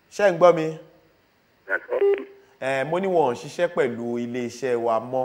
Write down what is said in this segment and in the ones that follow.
Ṣé ń gbọ́ mi? Mo ní wọn ò ṣiṣẹ́ pẹ̀lú ilé iṣẹ́ wa mọ́.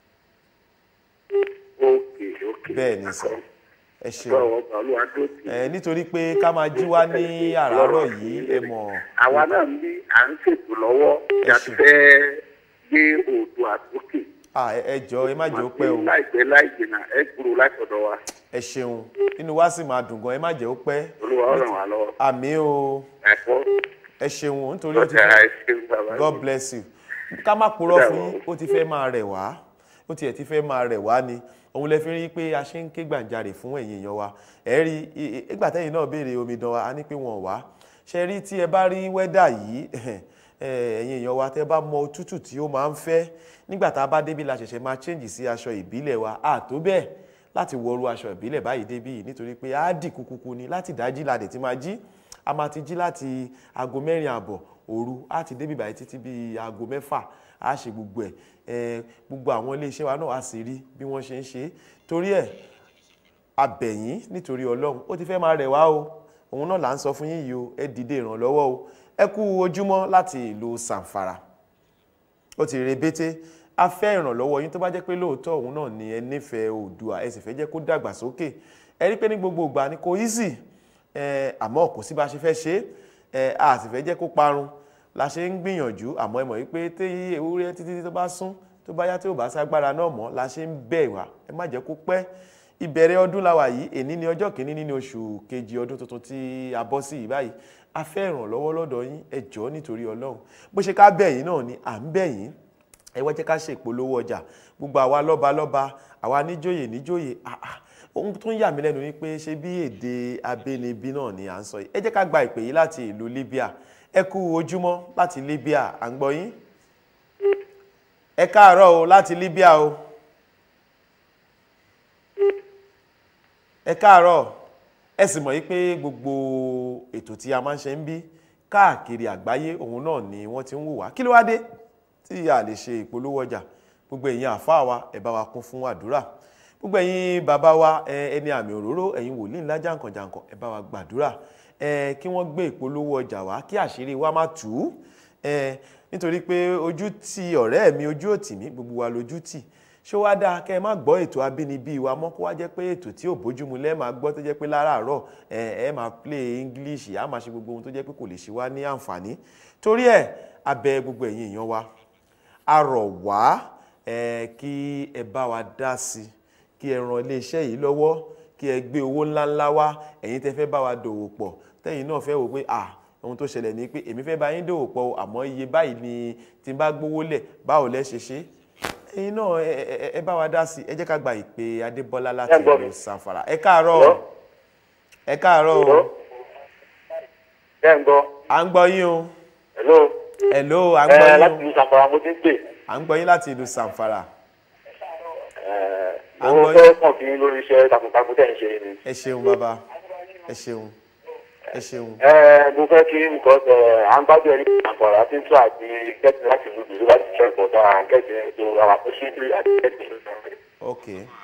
Bẹ́ẹ̀ ni sà. Ẹ ṣeun. Nítorí pé ká máa jí wá ní àràárọ̀ yìí ẹ mọ̀. Àwa náà ní à ń ṣètò lọ́wọ́ kí a ti fẹ́ gbé Oòduà sókè. Ẹ jọ̀ọ́ ẹ má jẹ́ ó pẹ́ o. Láìpẹ́ láì jìnnà ẹ gbúrò látọ̀dọ̀ wa. Ẹ ṣeun. Inú wa sì máa dùn gan, ẹ má jẹ́ ó pẹ́. Olúwa ó ràn wá lọ́wọ́. Àmín o. Ẹ ṣeun nítorí ó ti fẹ́. God bless you. Ká má purọ́ fún yín, ó ti fẹ́ máa rẹ̀ wá. Ó tiẹ̀ ti fẹ́ máa rẹ̀ wá ni. Òun lẹ fi rí pé a ṣe ń ké gbàǹjarè fún ẹ̀yin èèyàn wa. Ẹ rí ìgbà tẹ́yin náà béèrè omidan wa, a ní pé wọn wá. Ṣé rí tí ẹ bá rí wẹ́dà yìí, ẹ̀yin èèyàn wa tẹ́ bá mọ òtútù tí ó máa ń fẹ́ nígbà tá a bá débí la ṣẹ̀ṣẹ̀ máa change sí aṣọ ìbílẹ̀ wa. Tó bẹ́ẹ̀ láti wọrú aṣọ ìbílẹ̀ báyìí débí yìí nítorí pé á dì kúkúkú ni láti dájí la dẹ̀ ti máa jí. A máa ti jí láti aago 4:30 òru, á ti débí báyìí títí bí aago 6. A ṣe gbogbo ẹ̀, gbogbo àwọn ilé iṣẹ́ wa náà á sì rí bí wọ́n ṣe ń ṣe. Torí ẹ̀ abẹ̀yìn nítorí Ọlọ́run ó ti fẹ́ máa rẹ̀ wá o. Òun náà là ń sọ fún yín yìí o, ẹ dìde ìrànlọ́wọ́ o. Ẹ kú ojúmọ́ láti ìlú Sàǹfàrà. Ó ti rebété. A fẹ́ ìrànlọ́wọ́ yín tó bá jẹ́ pé lóòótọ́ òun náà ni ẹ nífẹ̀ẹ́ Oòduà, ẹ sì fẹ́ jẹ́ kó dàgbà sókè. Ẹ rí pé ní gbogbo ìgbà ni kò easy, àmọ́ kò sí bá ṣe fẹ́ ṣe, a sì fẹ́ jẹ́ kó parun. La ṣe ń gbìyànjú, àmọ́ ẹ mọ̀ wípé tí ewúrẹ́ títí tó bá sún, tó bá yá tí ò bá ságbára náà mọ́, la ṣe ń bẹ̀ wá. Ẹ má jẹ́ kó pẹ́. Ìbẹ̀rẹ̀ ọdún la wà yìí, èní ni ọjọ́ kìíní nínú oṣù kejì ọdún tuntun tí a bọ́ sí yìí báyìí. A fẹ́ ìrànlọ́wọ́ lọ́dọ̀ yín, ẹ jọ̀ọ́ nítorí Ọlọ́run. Bó ṣe ká bẹ̀ yín náà ni à ń bẹ̀ yín. Ẹ wá jẹ́ ká ṣe ìpolówó ọjà. Gbogbo àwa lọ́ba, àwa níjòyè. Ohun tó ń yà mí lẹ́nu ni pé ṣé bí èdè abínibí náà ni à ń sọ yìí. Ẹ jẹ́ ká gba ìpè yìí láti ìlú Libya. Ẹ kú ojúmọ́ láti Libya, à ń gbọ́ yín. Ẹ káàárọ̀ o láti Libya o. Ẹ káàárọ̀. Ẹ sì mọ̀ yí pé gbogbo ètò tí a máa ń ṣe ń bí káàkiri àgbáyé òun náà ni wọ́n ti ń wò wá. Kí ló wá dé tí a lè ṣe ìpolówó ọjà? Gbogbo ẹ̀yin àfáà wa ẹ bá wa kún fún àdúrà. Gbogbo ẹ̀yin bàbá wa ẹni àmì òróró, ẹ̀yin wòlíì ńlá jàǹkànjàǹkàn ẹ bá wa gbàdúrà. Kí wọ́n gbé ìpolówó ọjà wá kí àṣírí wa má tú. Nítorí pé ojú ti ọ̀rẹ́ mi, ojú òtì mi, gbogbo wa lójú tì. Ṣé wá dáa kẹ́ ẹ má gbọ́ ètò abínibí wa mọ́ kó wá jẹ́ pé ètò tí ò bójúmu lẹ́ máa gbọ́ tó jẹ́ pé láràárọ̀ ẹ máa play English, á máa ṣe gbogbo ohun tó jẹ́ pé kò lè ṣe wá ní àǹfààní. Torí ẹ̀ a bẹ̀ gbogbo ẹ̀yin èèyàn wa, a rọ̀ wá kí ẹ bá wa dá sí, kí ẹ ran ilé iṣẹ́ yìí lọ́wọ́, kí ẹ gbé owó ńláńlá wá. Ẹ̀yin tẹ́ fẹ́ bá wa dòwò pọ̀, tẹ́yin náà fẹ́ wò pé ohun tó ṣẹlẹ̀ ni pé èmi fẹ́ bá yín dòwò pọ̀ àmọ́ iye báyìí ni tí n bá gbówó lẹ̀, báwo lẹ ṣe ṣe. Ẹ̀yin náà ẹ bá wa dá sí. Ẹ jẹ́ ká gba ìpè Adébọ́lá láti ìlú Sàǹfàrà. Ẹ káàárọ̀. Ẹ káàárọ̀ o. Ẹ ń gbọ́. À ń gbọ́ yín o. Hello, à ń gbọ́ yín o. Láti ìlú Sàǹfàrà mo ti ń pè. À ń gbọ́ yín láti ìlú Sàǹfàrà. Mo fẹ́ kàn kí n lórí iṣẹ́ takuntakun tẹ̀ ń ṣe ni. Ẹ ṣeun bàbá. Ẹ ṣeun. Ẹ ṣeun. Mo fẹ́ kí nǹkan à ń gbádùn ẹni Sàǹfàrà tí ń tún àti kẹ́tì láti lù mí láti ṣe ìbọ̀dá kẹ́tì ètò àwọn àkọsílẹ̀ àti kẹ́tì. Ok.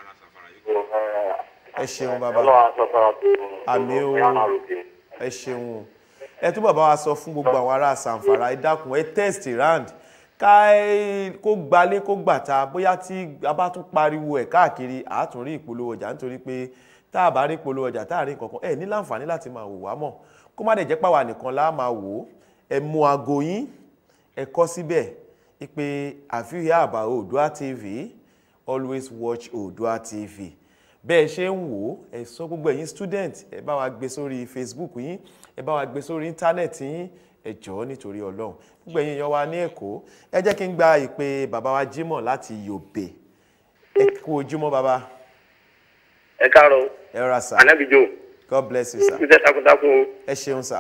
Ẹ ṣeun bàbá. Àmín o. Ẹ ṣeun. Ẹ túbọ̀ bá wa sọ fún gbogbo àwọn ará Sàǹfàrà, ẹ dákun ẹ test round kó gbalé kó gbàta, bóyá tí a bá tún pariwo ẹ̀ káàkiri a tún rí ìpolówó ọjà, nítorí pé tá a bá rí ìpolówó ọjà tá a rí nǹkankan ẹ ní láǹfààní láti máa wò wá mọ́. Kó má dẹ̀ jẹ́ pàwà nìkan lá máa wò ó. Ẹ mú aago yín, ẹ kọ síbẹ̀ pé have you heard about Oòduà TV? Always watch Oòduà TV. Bẹ́ẹ̀ ṣe ń wò ó, ẹ sọ gbogbo ẹ̀yin student, ẹ bá wa gbé sórí Facebook yín, ẹ bá wa gbé sórí íńtánẹ́ẹ̀tì yín. Ẹ jọ̀ọ́ nítorí Ọlọ́run. Gbogbo ẹ̀yin èèyàn wa ní Èkó, ẹ jẹ́ kí n gba ìpè bàbá wa Jímọ̀ láti Yobe. Ẹ kú ojúmọ́ bàbá. Ẹ káàárọ̀. Ẹ rà sà. Anábìjọ. God bless you sir. Ṣé takuntakun. Ẹ ṣeun sà.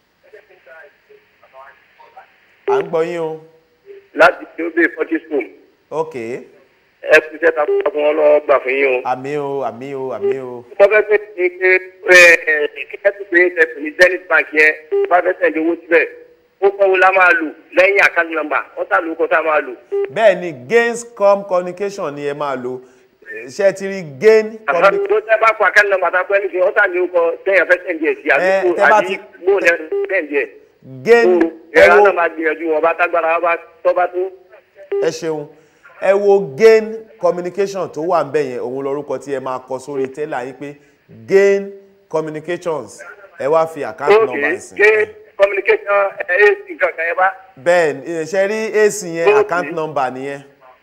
À ń gbọ́ yín o. Láti Yobe 40 school. Ok. Ẹ kú iṣẹ́ takuntakun ọlọ́wọ́ gbà fún yín o. Àmín o, àmín o, àmín o. Mo fẹ́ pé ní kí ẹ tún pé ẹ̀sìn ní Zenith Bank yẹn bá fẹ́ sẹ̀ǹdì owó síbẹ̀. Ó kọ́ wo la máa lò lẹ́yìn àkáǹtì nọ́mbà, ó sá lò ó kọ́ tá a máa lò. Bẹ́ẹ̀ ni Gainscom communication ni ẹ máa lò. Ṣé ti rí gain communication? Tó tẹ́ bá kọ àkáǹtì nọ́mbà tá a pẹ́ ní kí ó sá ní ó kọ tẹ́yàn fẹ́ sẹ̀ǹdì ẹ̀ sí àdúgbò àti gbóòlẹ̀ sẹ̀ǹdì ẹ̀. gain ìrora náà máa gbìyànjú wọn bá tágbára bá tọ́ bá tó. ẹ ṣeun ẹ wo gain communication tó wà ń bẹ̀ yẹn òun lórúkọ tí ẹ máa kọ sórí tẹ́lá yín pé gain communications ẹ wá fi account number sí. gain communication ac kankan ẹ bá. bẹ́ẹ̀ ṣe rí ac yẹn account number nìyẹn.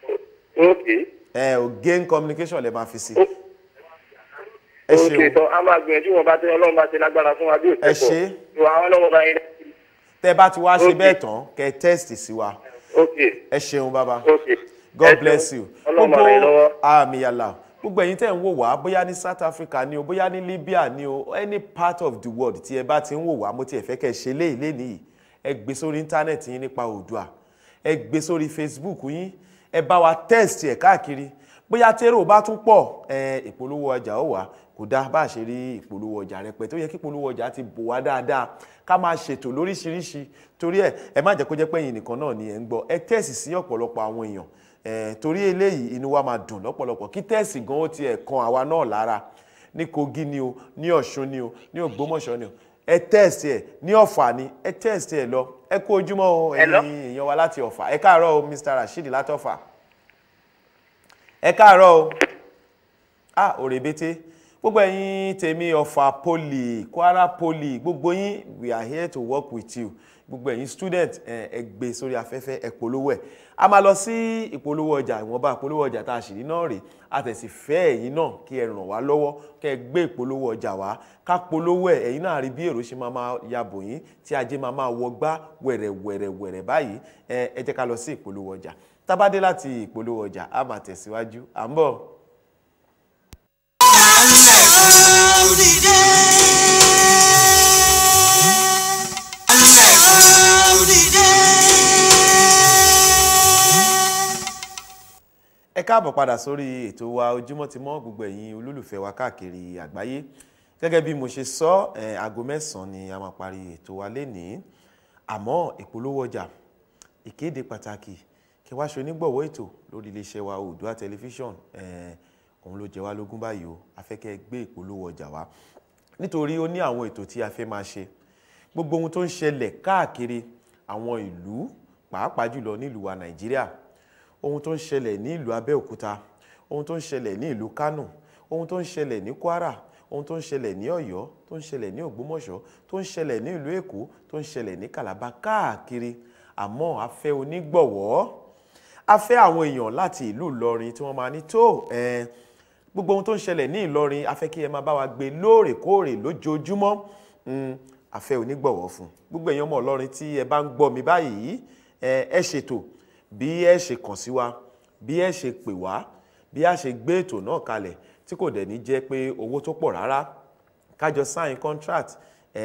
ẹ ò gain communication lè máa fi sí. ẹ ṣeun ok tó a máa gbìyànjú wọn bá tẹ Ọlọ́run bá ṣe lágbára fún wa bí òṣèlú. ẹ ṣe ìwà àwọn ọlọ́wọ́ bá yẹn. tẹ bá ti wá ṣe bẹ́ẹ̀ tán kẹ test sí wa. ẹ ṣeun bàbá. God bless you. gbogbo àmì yàrá gbogbo ẹ̀yin tẹ́ ń wò wá bóyá ní South Africa ni o bóyá ní Libya ni o any part of the world tí ẹ bá ti ń wò wá mo ti ẹ̀ fẹ́ kẹ́ ṣe léèlé nìyí ẹ gbé sórí íńtánẹ́ẹ̀tì yín nípa Oòduà ẹ gbé sórí Facebook yín ẹ bá wa test ẹ̀ káàkiri bóyá tẹ́rọ bá tún pọ̀ ìpolówó ọjà ó wà kò dá bá ṣe rí ìpolówó ọjà rẹpẹtẹ ó yẹ kí ìpolówó ọjà ti bò wá dáadáa ká máa ṣètò lóríṣiríṣi torí ẹ má jẹ́ kó jẹ́ pé ẹ̀yin nìkan náà ni ẹ ń gbọ́ ẹ test sí ọ̀pọ̀lọpọ̀ àwọn èèyàn torí eléyìí inú wa máa dùn lọ́pọ̀lọpọ̀ kí tẹ́ẹ̀sì gan ó tiẹ̀ kan àwa náà lára ní Kogi ni o ní Ọ̀ṣun ni o ní Ògbómọ̀ṣọ́ ni o ẹ tẹ́ẹ̀sì ẹ̀ ní Ọ̀fà ni ẹ tẹ́ẹ̀sì ẹ̀ lọ ẹ kú ojúmọ́ o ẹ̀yin èèyàn wa láti Ọ̀fà ẹ káàárọ̀ o Mr. Rasheed látọ̀fà ẹ káàárọ̀ o òrèbété gbogbo ẹ̀yin tèmi Ọ̀fà Poly Kwara Poly gbogbo yín we are here to work with you gbogbo ẹ̀yin student ẹ gbé sórí afẹ́fẹ́ ẹ polówó ẹ̀ a máa lọ sí ìpolówó ọjà ìwọ̀nba ìpolówó ọjà tá a sì ní náà rè a tẹ̀sí fẹ́ ẹ̀yin náà kí ẹ ràn wá lọ́wọ́ kí ẹ gbé ìpolówó ọjà wá ká polówó ẹ̀ ẹ̀yin náà rí bí èrò ṣe máa yabò yín tí ajé máa wọgbá wẹ̀rẹ̀wẹ̀rẹ̀ báyìí ẹ jẹ́ ká lọ sí ìpolówó ọjà tá bá dé láti ìpolówó ọjà a máa tẹ̀síwájú à ń bọ̀. ẹ káàbọ̀ padà sórí ètò wa ojúmọ́ ti mọ́ gbogbo ẹ̀yin olólùfẹ́ wa káàkiri àgbáyé gẹ́gẹ́ bí mo ṣe sọ aago 9 ni a máa parí ètò wa lénìí àmọ́ ìpolówó ọjà ìkéde pàtàkì kí wá ṣe onígbọ̀wọ́ ètò lórí iléeṣẹ́ wa Oòduà tẹlifíṣọ̀n òun ló jẹ wá lógún báyìí o a fẹ́ kẹ́ gbé ìpolówó ọjà wá nítorí ó ní àwọn ètò tí a fẹ́ máa ṣe gbogbo ohun tó ń ṣẹlẹ̀ káàkiri àwọn ìlú pàápàá jùlọ nílùú wa Nàìjíríà ohun tó ń ṣẹlẹ̀ ní ìlú Abẹ́òkúta ohun tó ń ṣẹlẹ̀ ní ìlú Kánò ohun tó ń ṣẹlẹ̀ ní Kwara ohun tó ń ṣẹlẹ̀ ní Ọ̀yọ́ tó ń ṣẹlẹ̀ ní Ògbómọ̀ṣọ́ tó ń ṣẹlẹ̀ ní ìlú Èkó tó ń ṣẹlẹ̀ ní Calabar káàkiri àmọ́ a fẹ́ onígbọ̀wọ́ a fẹ́ àwọn èèyàn láti ìlú Ìlọrin tí wọ́n máa ní tó gbogbo ohun tó ń ṣẹlẹ̀ ní Ìlọrin a fẹ́ kí ẹ máa bá wa gbé lóòrèkóòrè lójoojúmọ́ a fẹ́ onígbọ̀wọ́ fún gbogbo èèyàn ọmọ Ìlọrin tí ẹ bá ń gbọ́ mi báyìí ẹ ṣètò bí ẹ ṣe kàn sí wa bí ẹ ṣe pè wá bí a ṣe gbé ètò náà kalẹ̀ tí kò dẹ̀ ní jẹ́ pé owó tó pọ̀ rárá kájọ sign contract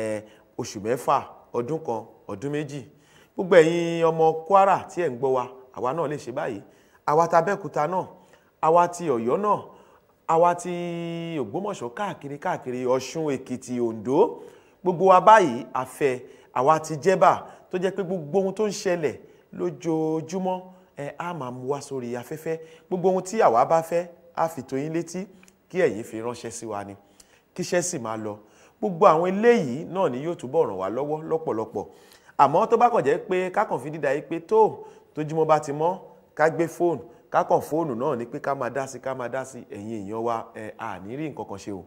oṣù 6 ọdún kan ọdún 2 gbogbo ẹ̀yin ọmọ Kwara tí ẹ̀ ń gbọ́ wa àwa náà lè ṣe báyìí àwa ti Abẹ́òkúta náà àwa ti Ọ̀yọ́ náà àwa ti Ògbómọ̀ṣọ́ káàkiri Ọ̀ṣun Èkìtì Oǹdó gbogbo wa báyìí àfẹ́ àwa ti Jẹ́bà tó jẹ́ pé gbogbo ohun tó ń ṣẹlẹ̀ lójoojúmọ́ a máa mú wá sórí afẹ́fẹ́ gbogbo ohun tí àwa bá fẹ́ a fi tó yín létí kí ẹ̀yin fi ránṣẹ́ sí wa ni kíṣẹ́ sì máa lọ gbogbo àwọn eléyìí náà ni yóò túbọ̀ ràn wá lọ́wọ́ lọ́pọ̀lọpọ̀ àmọ́ tó bá kàn jẹ́ pé kákàn fi dídá yìí pé tójúmọ́ bá ti mọ́ ká gbé fóònù kákàn fóònù náà ni pé ká máa dá sí ẹ̀yin èèyàn wa a ní rí nǹkan kan ṣe o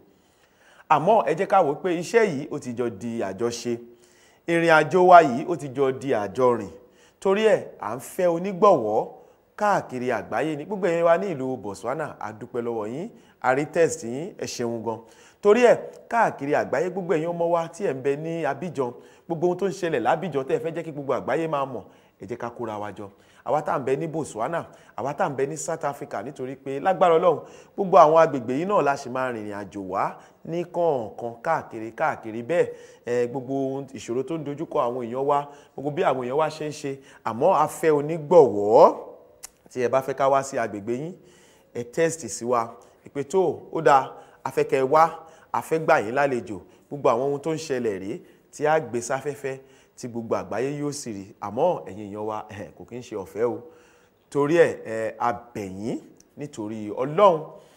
àmọ́ ẹ jẹ́ ká wò pé iṣẹ́ yìí ó ti jọ di àjọṣe ìrìn àjò wa yìí ó ti jọ di àjọrìn torí à ń fẹ́ onígbọ̀wọ́ káàkiri àgbáyé ní gbogbo ẹ̀yin wa ní ìlú Botswana a dúpẹ́ lọ́wọ́ yín a rí test yín ẹ ṣeun gan torí káàkiri àgbáyé gbogbo ẹ̀yin ọmọ wa tí ẹ̀ ń bẹ ní Abidjan gbogbo ohun tó ń ṣẹlẹ̀ lábìjan tẹ́ ẹ fẹ́ jẹ́ kí gbogbo àgbáyé máa mọ̀ ẹ jẹ́ ká kóra wa jọ àwa tá à ń bẹ ní Botswana àwa tá à ń bẹ ní South Africa nítorí pé lágbára Ọlọ́run gbogbo àwọn agbègbè yìí náà la ṣe máa rìnrìn àjò wá ní kọ̀ọ̀kan káàkiri bẹ́ẹ̀ gbogbo ìṣòro tó ń dojúkọ àwọn èèyàn wa gbogbo bí àwọn èèyàn wa ṣe ń ṣe àmọ́ a fẹ́ onígbọ̀wọ́ tí ẹ bá fẹ́ ká wá sí agbègbè yín ẹ test sí wa ìpè tó ó dáa a fẹ́ kẹ́ wá a fẹ́ gbà yín lálejò gbogbo àwọn ohun tó ń ṣẹlẹ̀ rèé tí a gbé sáfẹ́fẹ́ tí gbogbo àgbáyé yóò sì rí àmọ́ ẹ̀yin èèyàn wa kò kí ń ṣe ọ̀fẹ́ o torí a bẹ̀ yín nítorí Ọlọ́run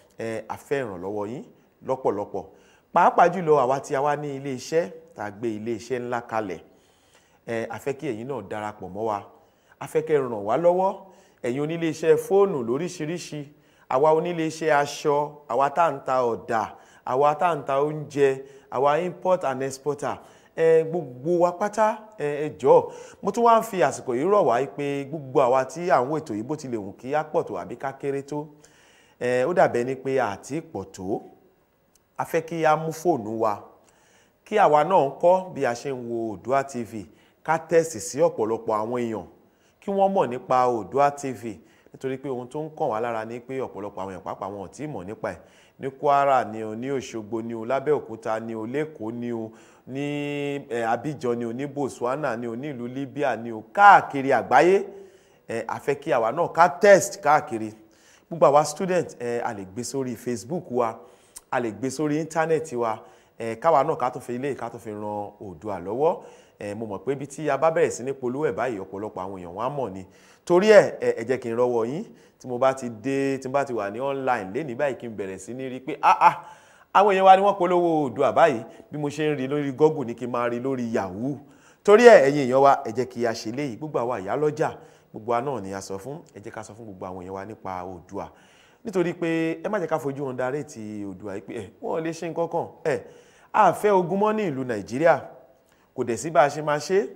a fẹ́ ìrànlọ́wọ́ yín lọ́pọ̀lọpọ̀ pàápàá jùlọ àwa tí a wá ní ilé iṣẹ́ tá a gbé ilé iṣẹ́ ńlá kalẹ̀ a fẹ́ kí ẹ̀yin náà darapọ̀ mọ́ wa, a fẹ́ kẹ́ ràn wá lọ́wọ́, ẹ̀yin onílé iṣẹ́ fóònù lóríṣiríṣi, àwa onílé iṣẹ́ aṣọ, àwa tá ń ta ọ̀dà, àwa tá ń ta oúnjẹ, àwa import and exporter, gbogbo wa pátá ẹ jọ̀ọ́ mo tún wá ń fi àsìkò yìí rọ̀ wá pé gbogbo àwa tí à ń wo ètò yìí bó tilẹ̀ wù kí á pọ̀ tó àbí ká kéré tó, ó dàbẹ́ ni pé àti pọ̀ tó, a fẹ́ kí a mú fóònù wa kí àwa náà kọ́ bí a ṣe ń wo Oòduà TV, ká tẹ̀sì sí ọ̀pọ̀lọpọ̀ àwọn èèyàn kí wọ́n mọ̀ nípa Oòduà TV, nítorí pé ohun tó ń kàn wá lára ni pé ọ̀pọ̀lọpọ̀ àwọn èèyàn pàápàá wọn ò tí ì mọ̀ nípa ẹ̀, ní Kwara ni o, ní Òṣogbo ni o, l'Abẹ́òkúta ni o, l'Ékòó ni o, ní Abidjan ni o, ní Botswana ni o, ní ìlú Libya ni o, káàkiri àgbáyé. A fẹ́ kí àwa náà ká test káàkiri. Gbogbo àwa student a lè gbé sórí Facebook wa, a lè gbé sórí íńtánẹ́ẹ̀tì wa, káwa náà ká tó fi ilé ká tó fi ran Oòduà lọ́wọ́. Mo mọ̀ pé ibi tí a bá bẹ̀rẹ̀ sí ní polówó ẹ̀ báyìí ọ̀pọ̀lọpọ̀ àwọn èèyàn wọ́n á mọ̀ ni. Torí ẹ jẹ́ kí n rọ́wọ́ yín tí mo bá ti dé, tí mo bá ti wà ní online lénìí báyìí kí n bẹ̀rẹ̀ sí ní rí pé àwọn èèyàn wa ni wọ́n polówó Oòduà báyìí, bí mo ṣe ń rí lórí Google ní kí n máa rí lórí Yahoo. Torí ẹ̀yin èèyàn wa ẹ jẹ́ kí a ṣe léyìí, gbogbo àwa ìyá lọ́jà gbogbo wa náà ni a sọ fún, ẹ jẹ́ ká sọ fún gbogbo àwọn èèyàn wa nípa Oòduà, nítorí pé ẹ má jẹ́ ká fojú wọn darí ti Oòduà yìí pé wọ́n lè ṣe nǹkan kan, a fẹ́ ogun mọ́ ní ìlú Nàìjíríà, kò dẹ̀ sí bá a ṣe máa ṣe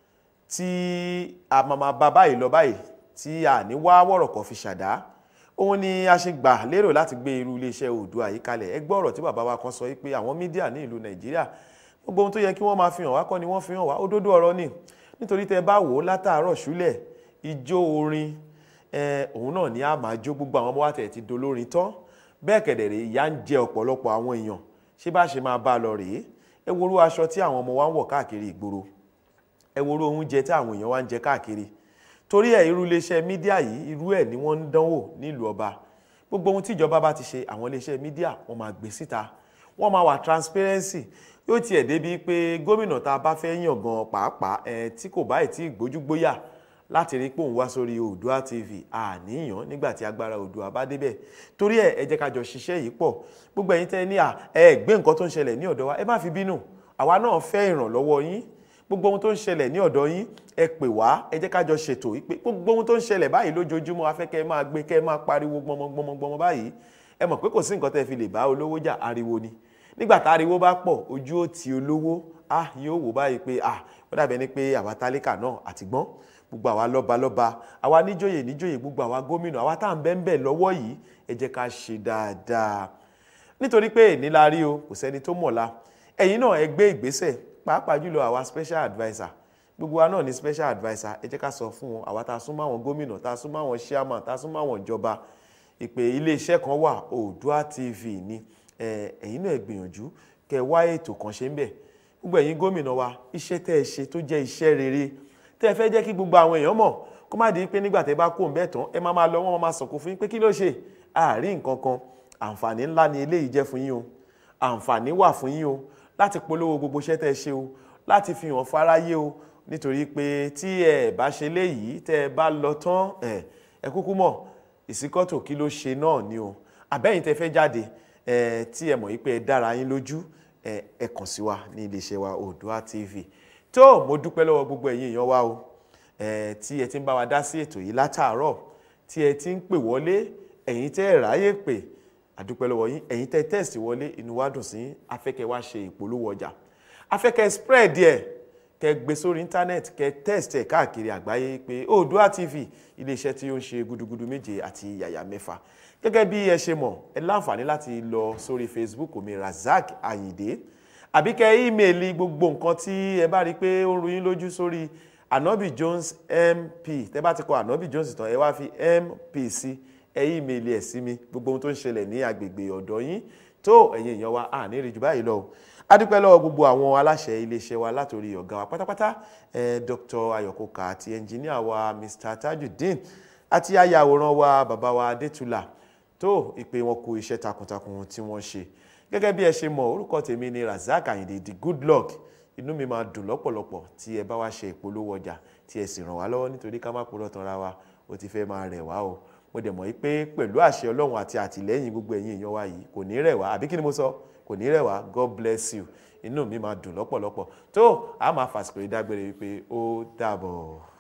tí a máa bá báyìí lọ báyìí tí a ní wá wọ̀rọ̀kọ̀ fi ṣàdá. Òun ni a ṣe gbà lérò láti gbé irú iléeṣẹ́ Oòduà yìí kalẹ̀. Ẹ gbọ́ ọ̀rọ̀ tí bàbá wa kan sọ pé àwọn mídíà ní ìlú Nàìjíríà gbogbo ohun tó yẹ kí wọ́n máa fi hàn wá kọ́ ni wọ́n fi hàn wá, òdodo ọ̀rọ̀ ni, nítorí tẹ́ bá wò ó látàárọ̀ ṣúlẹ̀ ijó orin òun náà ni a máa jó, gbogbo àwọn ọmọ wa tẹ̀ ti dolórin tán, bẹ́ẹ̀ kẹ̀dẹ̀rẹ̀ ìyà ń jẹ ọ̀pọ̀lọpọ̀ àwọn èèyàn, ṣé bá ṣe máa bá a lọ rèé. Ẹ worú aṣọ tí àwọn ọmọ wa ń wọ̀ káàkiri ìgboro, ẹ worú oúnjẹ tí àwọn èèyàn wa ń jẹ káàkiri. Torí irú iléeṣẹ́ mídíà yìí irú ẹ̀ ni wọ́n ń dánwò nílùú ọba. Gbogbo ohun tí ìjọba bá ti ṣe àwọn iléeṣẹ́ mídíà wọ́n máa gbé síta, wọ́n máa wà transparency. Yóò tiẹ̀ débi pé gómìnà tá a bá fẹ́ yàn gan pàápàá tí kò báyìí tí gbójúgbóyà láti rí pé òun wá sórí Oòduà TV àníyàn nígbà tí agbára Oòduà bá débẹ̀. Torí ẹ jẹ́ ká jọ ṣiṣẹ́ yìí pọ̀. Gbogbo ẹ̀yin tẹ́ ní gbé nǹkan tó ń ṣẹlẹ̀ ní ọ̀dọ̀ wa, ẹ má fi bínú, àwa náà fẹ́ ìrànlọ́wọ́ yín. Gbogbo ohun tó ń ṣẹlẹ̀ ní ọ̀dọ̀ yín ẹ pè wá, ẹ jẹ́ ká jọ ṣètò pé gbogbo ohun tó ń ṣẹlẹ̀ báyìí lójoojúmọ́ a fẹ́ kẹ́ máa gbé, kẹ́ máa pariwo gbọmọgbọmọ báyìí. Ẹ mọ̀ pé kò sí nǹkan tẹ́ fi lè bá olówó jà, ariwo ni. Nígbà tá ariwo bá pọ̀ ojú ó ti olówó, yóò wò báyìí pé ó dàbẹ̀ ni pé àwa tálíkà náà àti gbọ́n, gbogbo àwa lọ́balọ́ba, àwa níjòyè, gbogbo àwa gómìnà, àwa tá à ń bẹ́ńbẹ̀ lọ́wọ́ yìí ẹ jẹ́ ká ṣe dáadáa. Nítorí pé níláárí o kò sẹ́ni tó mọ̀la. Ẹ̀yin náà ẹ gbé ìgbésẹ̀, pàápàá jùlọ àwa special adviser, gbogbo wa náà ní special adviser, ẹ jẹ́ ká sọ fún wọn, àwa tá a súnmọ́ àwọn gómìnà, tá a súnmọ́ àwọn chairman, tá a súnmọ́ àwọn ìjọba, ìpè iléeṣẹ́ kan wà Oòduà TV ni, ẹ̀yin náà ẹ gbìyànjú kẹ́ wá ètò kan ṣe ń bẹ̀. Gbogbo ẹ̀yin gómìnà wa, iṣẹ́ tẹ́ ẹ ṣe tó jẹ́ iṣẹ́ rere tẹ́ ẹ fẹ́ jẹ́ kí gbogbo àwọn èèyàn mọ̀, kó má di pé nígbà tẹ́ bá kó ń bẹ̀ tán ẹ máa lọ wọ́n máa sọ̀kò fún yín pé kí ló ṣe, àárín nǹkan kan. Àǹfààní ńlá ni eléyìí jẹ́ fún yín o, àǹfààní wà fún yín o láti polówó gbogbo iṣẹ́ tẹ́ ẹ ṣe o, láti fi hàn fáráyé o, nítorí pé tí ẹ bá ṣe léyìí tẹ́ ẹ bá lọ tán ẹ kúkú mọ̀ ìsíkọ́tò kí ló ṣe náà ni o. Àbẹ́yìn tẹ́ fẹ́ jáde tí ẹ mọ̀ yí pé ẹ dára yín lójú, ẹ kàn sí wa ní iléeṣẹ́ wa Oòduà TV. Tó mo dúpẹ́ lọ́wọ́ gbogbo ẹ̀yin èèyàn wa o, tí ẹ ti ń bá wa dá sí ètò yìí látàárọ̀, tí ẹ ti ń pè wọlé, ẹ̀yin tẹ́ ẹ ráyè pè, àdúpẹ́ lọ́wọ́ yín. Ẹ̀yin tẹ́ test wọlé, inú wa dùn sí, afẹ́kẹ́ wá ṣe ìpolówó ọjà, afẹ́kẹ́ spread ẹ̀, kẹ́ gbé sórí internet, kẹ́ test ẹ̀ káàkiri àgbáyé pé Oòduà TV iléeṣẹ́ tí ó ń ṣe gudugudu méje àti yàyà mẹ́fà. Gẹ́gẹ́ bí ẹ ṣe mọ̀, ẹ láǹfààní láti lọ sórí Facebook mi Razak Ayinde, àbí kẹ́ ímeèlì gbogbo nǹkan tí ẹ bá rí pé ó ń ru yín lójú sórí Anobi Jones MP. Tẹ́ bá ti kọ Anobi Jones tán ẹ wá fi MP sí, ẹ ímeèlì ẹ̀ sí mi, gbogbo ohun tó ń ṣẹlẹ̀ ní agbègbè ọ̀dọ̀ yín. Tó ẹ̀yin èèyàn wa ní rí jù báyìí lọ. A dúpẹ́ lọ́wọ́ gbogbo àwọn aláṣẹ iléeṣẹ́ wa látòrí ọ̀gá wa pátápátá, Dr. Ayọ̀kọ́kà àti ẹnjìníà wa Mr. Tajudeen àti ayàwòrán wa bàbá wa Adétúlà. Tó ìpè wọn kú iṣẹ́ takuntakun tí wọ́n ṣe. Gẹ́gẹ́ bí ẹ ṣe mọ̀, orúkọ tèmi ni Razak Ayinde, the good luck. Inú mi máa dùn lọ́pọ̀lọpọ̀ tí ẹ bá wá ṣe ìpolówó ọjà tí ẹ sì ràn wá lọ́wọ́, nítorí ká má purọ́ tanra wa, ó ti fẹ́ máa rẹ̀ wá o. Mo dẹ̀ mọ̀ pé pẹ̀lú àṣẹ Ọlọ́run àti àtìlẹ́yìn gbogbo ẹ̀yin èèyàn wa yìí kò ní rẹ̀ wá, àbí kí ni mo sọ? Kò ní rẹ̀ wá. God bless you. inú mi máa dùn lọ́pọ̀lọpọ̀ tó a máa fàsìkò ìdágbére wípé ó dàbọ̀.